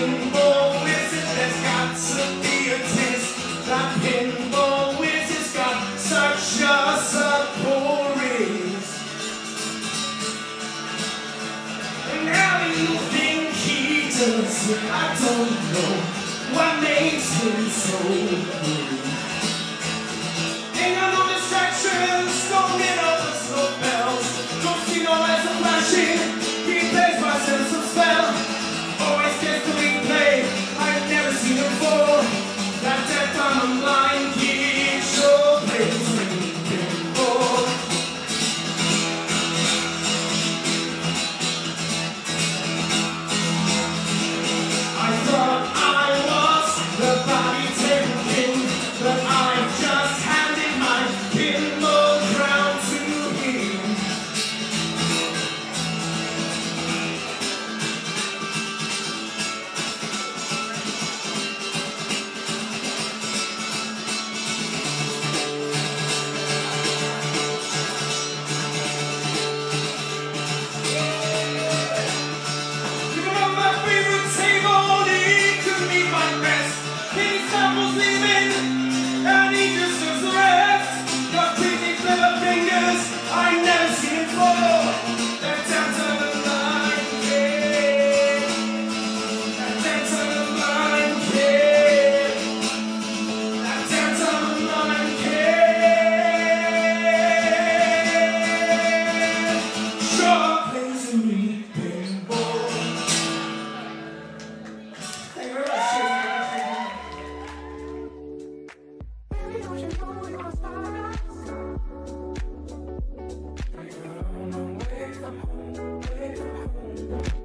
pinball wizard, there's got to be a twist. That pinball wizard's got such a supple wrist. And how do you think he does it? I don't know what makes him so cool. Ain't got no distractions, don't get all the slow bells. Don't see no lights are flashing, he plays my sense of smell. Always gets to replay, I've never seen him before. That deaf on a blind kid sure plays me pinball. I thought I was the body table king, but I've just handed my pinball crown to him. You were my favorite table, he could be my best. His son was leaving, and he just does the rest. Got pretty clever fingers, I never seen him fall. That down to the line, kid. That down to the line, kid. That down to the line, kid. Sure plays me pinball. Thank you very much. Baby, don't you know you're a star? Way from home, way from home.